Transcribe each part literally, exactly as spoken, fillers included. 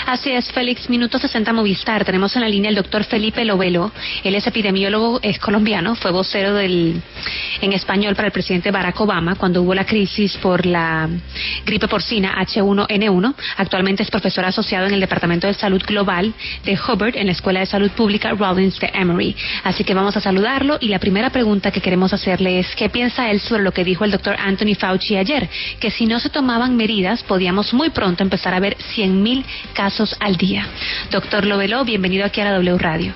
Así es, Félix, Minuto sesenta Movistar. Tenemos en la línea el doctor Felipe Lovelo. Él es epidemiólogo, es colombiano, fue vocero del, en español para el presidente Barack Obama cuando hubo la crisis por la gripe porcina H uno N uno. Actualmente es profesor asociado en el Departamento de Salud Global de Hubbard en la Escuela de Salud Pública Rollins de Emory. Así que vamos a saludarlo y la primera pregunta que queremos hacerle es ¿qué piensa él sobre lo que dijo el doctor Anthony Fauci ayer? Que si no se tomaban medidas podíamos muy pronto empezar a ver cien mil casos al día. Doctor Lovelo, bienvenido aquí a la W Radio.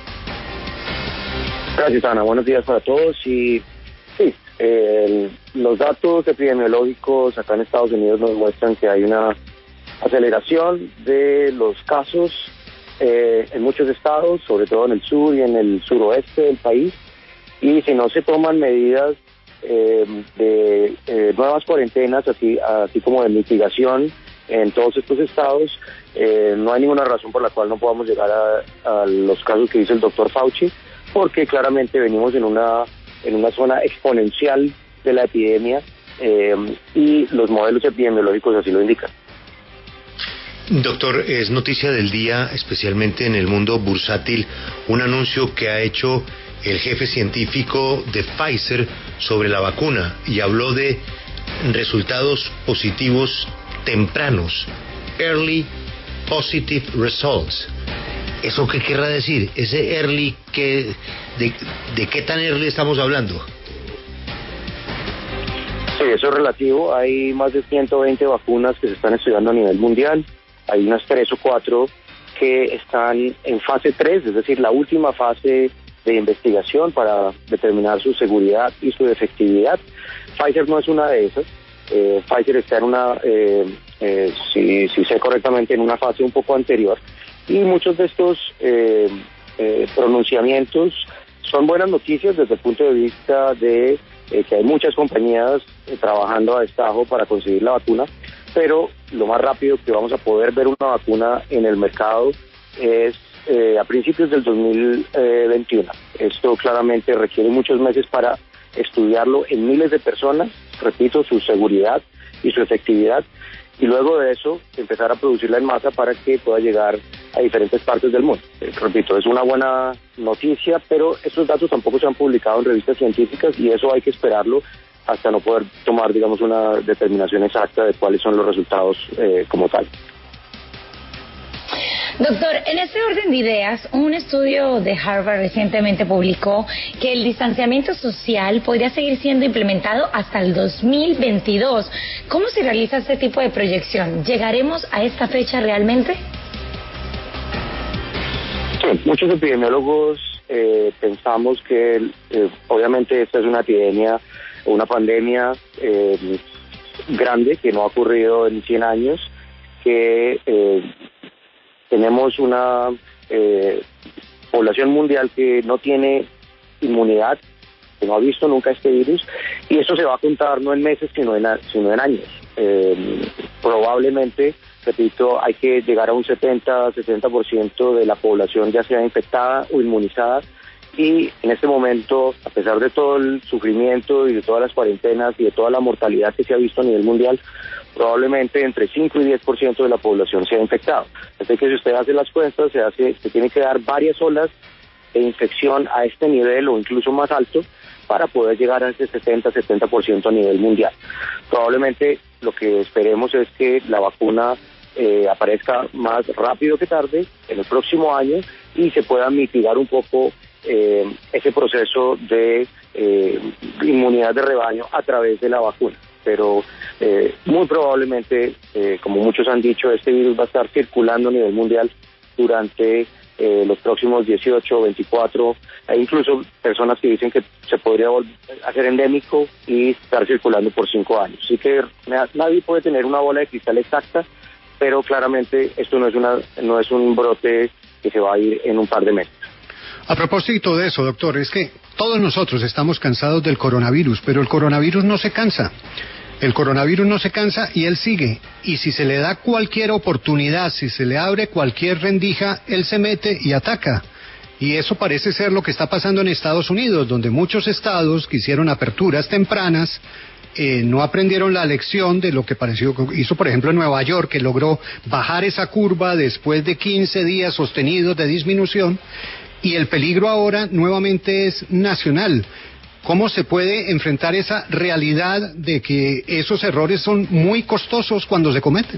Gracias, Ana. Buenos días para todos. Y sí, eh, los datos epidemiológicos acá en Estados Unidos nos muestran que hay una aceleración de los casos eh, en muchos estados, sobre todo en el sur y en el suroeste del país. Y si no se toman medidas eh, de eh, nuevas cuarentenas, así, así como de mitigación en todos estos estados, eh, no hay ninguna razón por la cual no podamos llegar a, a los casos que dice el doctor Fauci, porque claramente venimos en una en una zona exponencial de la epidemia eh, y los modelos epidemiológicos así lo indican. Doctor, es noticia del día, especialmente en el mundo bursátil, un anuncio que ha hecho el jefe científico de Pfizer sobre la vacuna y habló de resultados positivos tempranos, early positive results. ¿Eso qué querrá decir? Ese early, que, de, ¿de qué tan early estamos hablando? Sí, eso es relativo. Hay más de ciento veinte vacunas que se están estudiando a nivel mundial. Hay unas tres o cuatro que están en fase tres, es decir, la última fase de investigación para determinar su seguridad y su efectividad. Pfizer no es una de esas. Eh, Pfizer está en una, eh, eh, si, si sé correctamente, en una fase un poco anterior. Y muchos de estos eh, eh, pronunciamientos son buenas noticias desde el punto de vista de eh, que hay muchas compañías eh, trabajando a destajo para conseguir la vacuna, pero lo más rápido que vamos a poder ver una vacuna en el mercado es eh, a principios del dos mil veintiuno. Esto claramente requiere muchos meses para estudiarlo en miles de personas, repito, su seguridad y su efectividad, y luego de eso empezar a producirla en masa para que pueda llegar a diferentes partes del mundo. Eh, repito, es una buena noticia, pero estos datos tampoco se han publicado en revistas científicas y eso hay que esperarlo hasta no poder tomar, digamos, una determinación exacta de cuáles son los resultados eh, como tal. Doctor, en este orden de ideas, un estudio de Harvard recientemente publicó que el distanciamiento social podría seguir siendo implementado hasta el dos mil veintidós. ¿Cómo se realiza este tipo de proyección? ¿Llegaremos a esta fecha realmente? Sí, muchos epidemiólogos eh, pensamos que eh, obviamente esta es una epidemia, una pandemia eh, grande que no ha ocurrido en cien años, que eh, tenemos una eh, población mundial que no tiene inmunidad, que no ha visto nunca este virus, y eso se va a contar no en meses, sino en, sino en años. Eh, probablemente, repito, hay que llegar a un setenta a sesenta por ciento de la población ya sea infectada o inmunizada, y en este momento, a pesar de todo el sufrimiento y de todas las cuarentenas y de toda la mortalidad que se ha visto a nivel mundial, probablemente entre cinco y diez por ciento de la población sea infectado. Así que si usted hace las cuentas, se hace, se tiene que dar varias olas de infección a este nivel o incluso más alto para poder llegar a ese setenta a setenta por ciento a nivel mundial. Probablemente lo que esperemos es que la vacuna eh, aparezca más rápido que tarde en el próximo año y se pueda mitigar un poco eh, ese proceso de eh, inmunidad de rebaño a través de la vacuna. Pero eh, muy probablemente, eh, como muchos han dicho, este virus va a estar circulando a nivel mundial durante eh, los próximos dieciocho, veinticuatro, e incluso personas que dicen que se podría volver a ser endémico y estar circulando por cinco años. Así que nadie puede tener una bola de cristal exacta, pero claramente esto no es una no es un brote que se va a ir en un par de meses. A propósito de eso, doctor, es que todos nosotros estamos cansados del coronavirus, pero el coronavirus no se cansa. El coronavirus no se cansa y él sigue. Y si se le da cualquier oportunidad, si se le abre cualquier rendija, él se mete y ataca. Y eso parece ser lo que está pasando en Estados Unidos, donde muchos estados que hicieron aperturas tempranas eh, no aprendieron la lección de lo que pareció, hizo por ejemplo Nueva York, que logró bajar esa curva después de quince días sostenidos de disminución, y el peligro ahora nuevamente es nacional. ¿Cómo se puede enfrentar esa realidad de que esos errores son muy costosos cuando se cometen?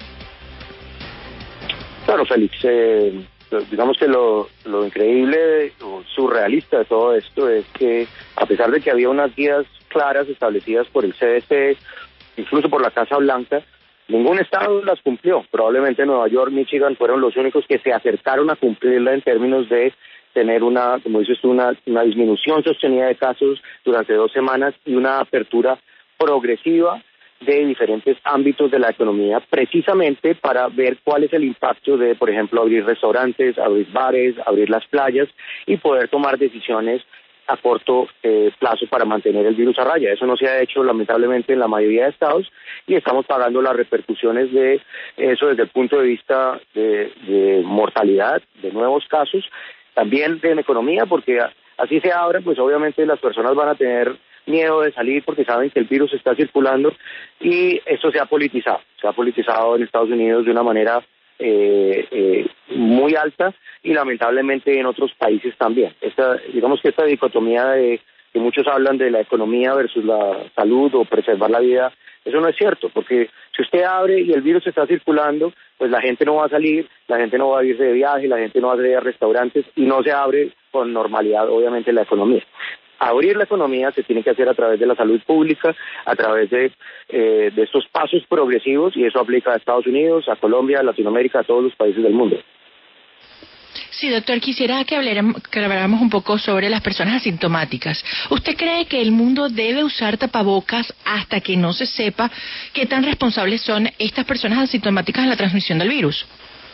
Claro, Félix, eh, digamos que lo, lo increíble o surrealista de todo esto es que, a pesar de que había unas guías claras establecidas por el C D C, incluso por la Casa Blanca, ningún estado las cumplió. Probablemente Nueva York, Michigan fueron los únicos que se acercaron a cumplirla en términos de tener una, como dices tú, una, una disminución sostenida de casos durante dos semanas y una apertura progresiva de diferentes ámbitos de la economía, precisamente para ver cuál es el impacto de, por ejemplo, abrir restaurantes, abrir bares, abrir las playas y poder tomar decisiones a corto eh, plazo para mantener el virus a raya. Eso no se ha hecho lamentablemente en la mayoría de estados y estamos pagando las repercusiones de eso desde el punto de vista de, de mortalidad, de nuevos casos, también de la economía, porque así se abra, pues obviamente las personas van a tener miedo de salir porque saben que el virus está circulando y esto se ha politizado, se ha politizado en Estados Unidos de una manera eh, eh, muy alta y lamentablemente en otros países también. Esta, digamos que esta dicotomía de que muchos hablan de la economía versus la salud o preservar la vida, eso no es cierto, porque si usted abre y el virus está circulando, pues la gente no va a salir, la gente no va a irse de viaje, la gente no va a salir a restaurantes y no se abre con normalidad obviamente la economía. Abrir la economía se tiene que hacer a través de la salud pública, a través de, eh, de estos pasos progresivos, y eso aplica a Estados Unidos, a Colombia, a Latinoamérica, a todos los países del mundo. Sí, doctor, quisiera que habláramos, que habláramos un poco sobre las personas asintomáticas. ¿Usted cree que el mundo debe usar tapabocas hasta que no se sepa qué tan responsables son estas personas asintomáticas en la transmisión del virus?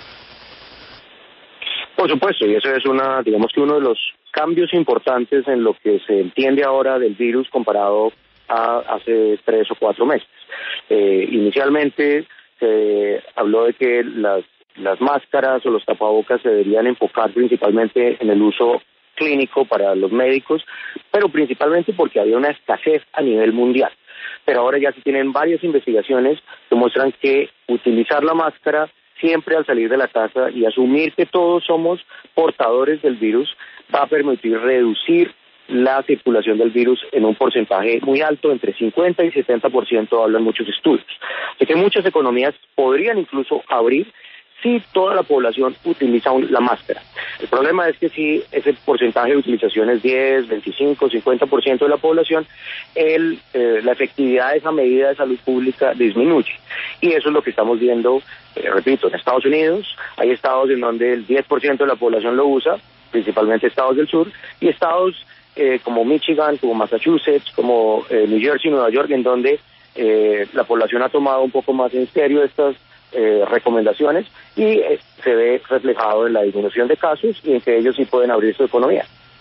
Por supuesto, y eso es una, digamos que uno de los cambios importantes en lo que se entiende ahora del virus comparado a hace tres o cuatro meses. Eh, inicialmente se habló de que las, las máscaras o los tapabocas se deberían enfocar principalmente en el uso clínico para los médicos, pero principalmente porque había una escasez a nivel mundial. Pero ahora ya se tienen varias investigaciones que muestran que utilizar la máscara siempre al salir de la casa y asumir que todos somos portadores del virus va a permitir reducir la circulación del virus en un porcentaje muy alto, entre cincuenta y setenta por ciento hablan muchos estudios. Así que muchas economías podrían incluso abrir si toda la población utiliza un, la máscara. El problema es que si ese porcentaje de utilización es diez, veinticinco, cincuenta por ciento de la población, el, eh, la efectividad de esa medida de salud pública disminuye. Y eso es lo que estamos viendo, eh, repito, en Estados Unidos. Hay estados en donde el diez por ciento de la población lo usa, principalmente estados del sur, y estados eh, como Michigan, como Massachusetts, como eh, New Jersey, Nueva York, en donde eh, la población ha tomado un poco más en serio estas Eh, recomendaciones y eh, se ve reflejado en la disminución de casos y en que ellos sí pueden abrir su economía.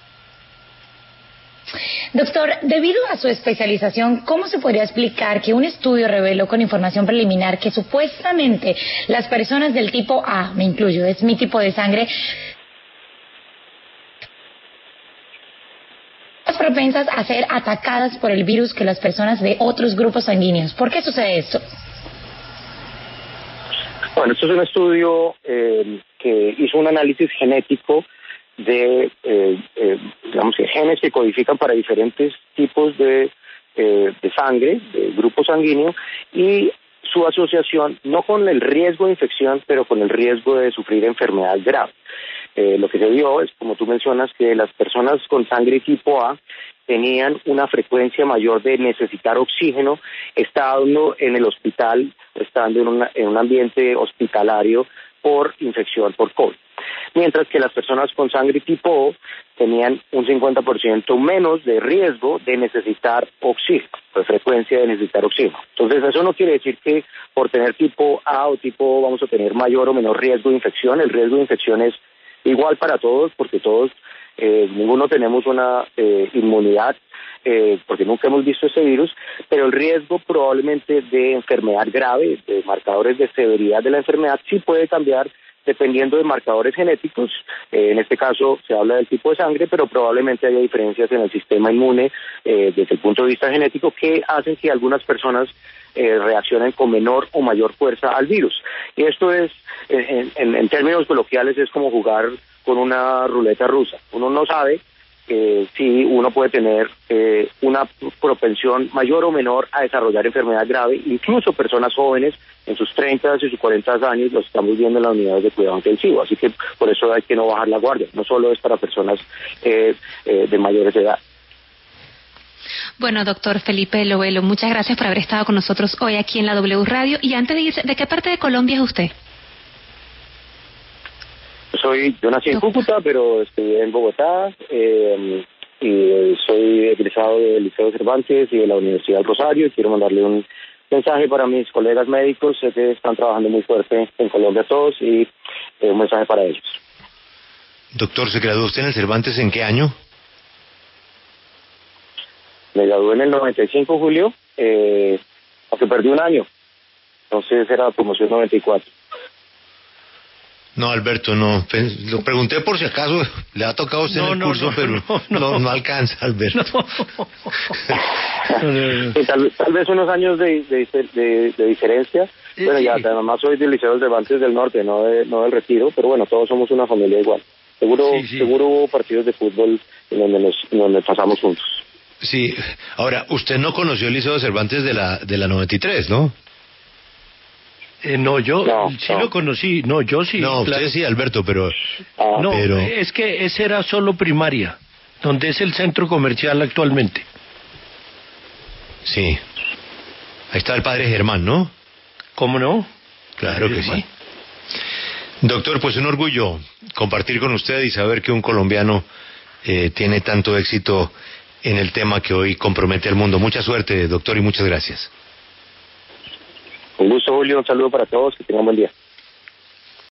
Doctor, debido a su especialización, ¿cómo se podría explicar que un estudio reveló con información preliminar que supuestamente las personas del tipo A, me incluyo, es mi tipo de sangre, más propensas a ser atacadas por el virus que las personas de otros grupos sanguíneos? ¿Por qué sucede esto? Bueno, esto es un estudio eh, que hizo un análisis genético de, eh, eh, digamos, que genes que codifican para diferentes tipos de, eh, de sangre, de grupo sanguíneo, y su asociación no con el riesgo de infección, pero con el riesgo de sufrir enfermedad grave. Eh, lo que se vio es, como tú mencionas, que las personas con sangre tipo A tenían una frecuencia mayor de necesitar oxígeno estando en el hospital, estando en, una, en un ambiente hospitalario por infección por COVID. Mientras que las personas con sangre tipo O tenían un cincuenta por ciento menos de riesgo de necesitar oxígeno, de frecuencia de necesitar oxígeno. Entonces, eso no quiere decir que por tener tipo A o tipo O vamos a tener mayor o menor riesgo de infección. El riesgo de infección es igual para todos, porque todos Eh, ninguno tenemos una eh, inmunidad eh, porque nunca hemos visto ese virus, pero el riesgo probablemente de enfermedad grave, de marcadores de severidad de la enfermedad, sí puede cambiar dependiendo de marcadores genéticos. Eh, en este caso se habla del tipo de sangre, pero probablemente haya diferencias en el sistema inmune eh, desde el punto de vista genético que hacen que algunas personas eh, reaccionen con menor o mayor fuerza al virus. Y esto es, en, en, en términos coloquiales, es como jugar con una ruleta rusa. Uno no sabe Eh, si uno puede tener eh, una propensión mayor o menor a desarrollar enfermedad grave, incluso personas jóvenes en sus treinta y sus cuarenta años lo estamos viendo en las unidades de cuidado intensivo, así que por eso hay que no bajar la guardia, no solo es para personas eh, eh, de mayores edad. Bueno, doctor Felipe Lovelo, muchas gracias por haber estado con nosotros hoy aquí en la W Radio, y antes de irse, ¿de qué parte de Colombia es usted? Soy, yo nací en Cúcuta, pero estudié en Bogotá, eh, y soy egresado del Liceo Cervantes y de la Universidad del Rosario. Quiero mandarle un mensaje para mis colegas médicos, sé que están trabajando muy fuerte en Colombia todos, y eh, un mensaje para ellos. Doctor, ¿se graduó usted en el Cervantes en qué año? Me gradué en el noventa y cinco, Julio, eh, aunque perdí un año, entonces era promoción noventa y cuatro. No, Alberto, no. Lo pregunté por si acaso le ha tocado a usted no, en el no, curso, no, pero no, no. no, no alcanza, Alberto. No. Sí, tal, tal vez unos años de, de, de, de diferencia. Sí, Bueno, sí. ya, además soy del Liceo Cervantes del Norte, no, de, no del Retiro, pero bueno, todos somos una familia igual. Seguro, Sí, sí. seguro hubo partidos de fútbol en donde nos, en donde pasamos juntos. Sí. Ahora, usted no conoció el Liceo Cervantes de la de la noventa y tres, ¿no? Eh, no, yo No, sí no. lo conocí. No, yo sí. no, claro. usted sí, Alberto, pero... Ah, No, pero- es que ese era solo primaria, donde es el centro comercial actualmente. Sí. Ahí está el padre Germán, ¿no? ¿Cómo no? Claro que Germán. sí. Doctor, pues un orgullo compartir con usted y saber que un colombiano eh, tiene tanto éxito en el tema que hoy compromete al mundo. Mucha suerte, doctor, y muchas gracias. Un gusto, Julio, un saludo para todos, que tengan buen día.